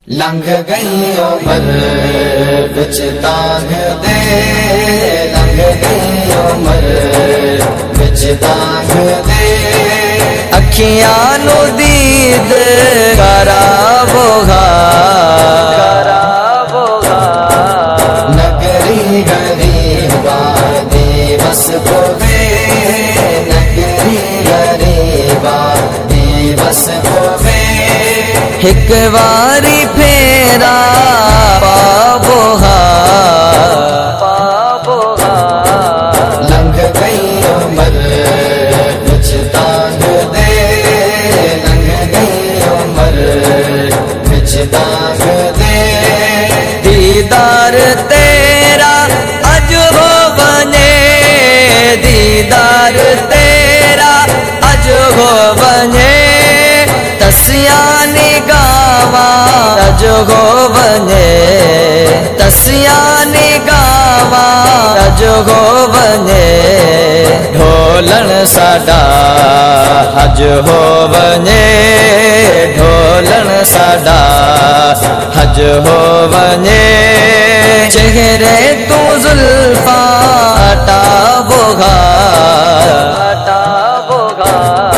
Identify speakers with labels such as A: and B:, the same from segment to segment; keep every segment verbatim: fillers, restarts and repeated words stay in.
A: लंघ गई उम्र विच तांग दे, लंघ गई उम्र विच तांग दे। अखियां नू दीद करावोगा, नगरी गरीबा दिवस पोवे, नगरी गरीबा दिवस पोवे। हिक वारी फेरा पावोहा, पावोहा। लंघ गई उम्र विच तांग दे, लंघ गई उम्र विच तांग दे। दीदार तेरा अज हो बने, दीदार तेरा अज हो बने। तसिया निगावा अज हो बने, तसिया निगावा अज हो बने। ढोलन साडा हज हो बने, ढोलन साडा हज हो बने। चेहरे तू जुल्फा हटावोगा, हटावोगा।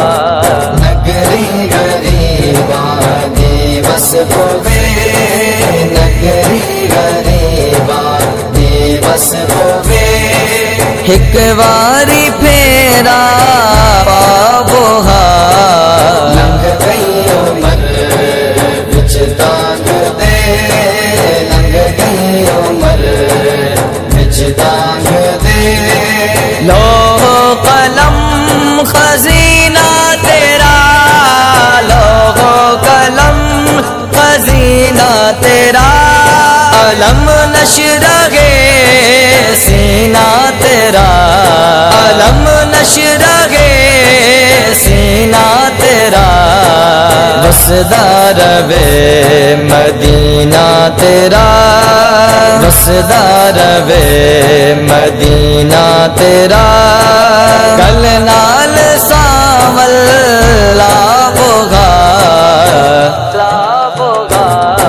A: नगरी गरीबा दिवस पोवे, नगरी गरीबा दिवस पोवे। हिक वारी फेरा पावोहा, लंघ गई उम्र विच तांग दे, लंघ गई उम्र विच तांग दे। लोहो कलम खजीना तेरा, लोहो कलम खजीना तेरा। अलम नशरगे सीना तेरा, अलम नशरगे सीना तेरा। बसदा रवे मदीना तेरा, बसदा रवे मदीना तेरा। कल नाल सावल लावोगा, लावोगा।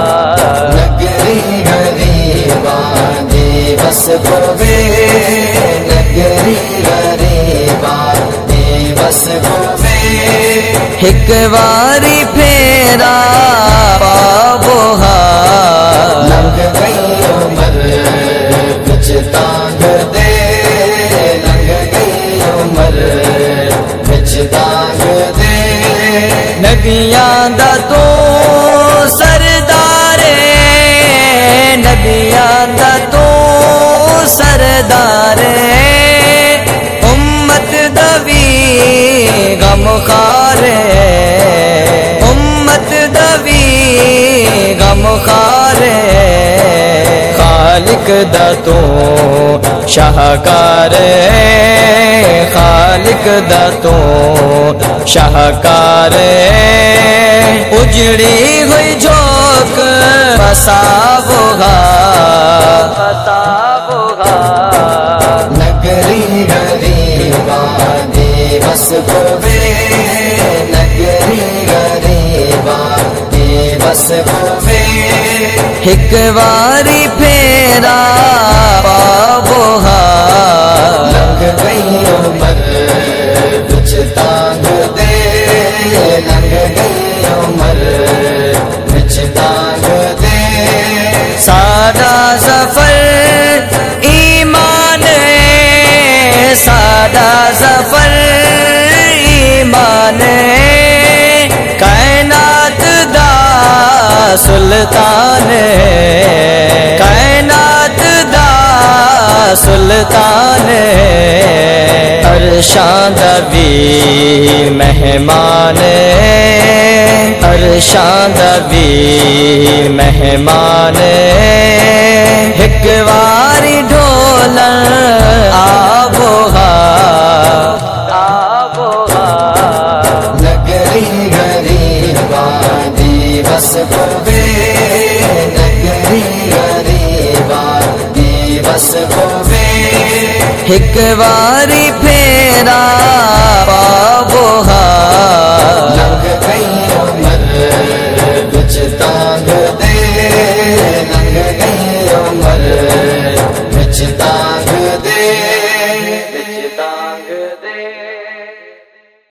A: नगरी गरीबा दिवस पोवे, नगरी गरीबा दिवस पोवे। हिक वारी फेरा पावोहा, लंघ गई उम्र विच तांग दे, लंघ गई उम्र विच तांग दे। नबियां दा तू सरदारे, नबियां दा तू सरदारे। उम्मत दवी गम खारे, उम्मत दवी गम खारे। खालिक दा तू शाहकार, खालिक दा तू शाहकार। उजड़ी हुई झोंक बसावोगा, बसावोगा। नगरी गरीबा दिवस पोवे, नगरी गरीबा दिवस पोवे। हिक वारी फेरा पावोहा, लंघ गई उम्र विच तांग दे, लंघ गई उम्र विच तांग दे। सादा सफर ईमान, सादा सफर ईमान। कायनात दा सुल्तान, कायनात दा सुल्तान। अरशां दा भी मेहमान, अरशां दा भी मेहमान। हिक वारी ढोलन आवोहा, आवोहा। नगरी गरीबा दिवस पोवे, नगरी गरीबा दिवस पोवे। हिक वारी फेरा पावोहा, लंघ गई उम्र विच तांग दे, दे।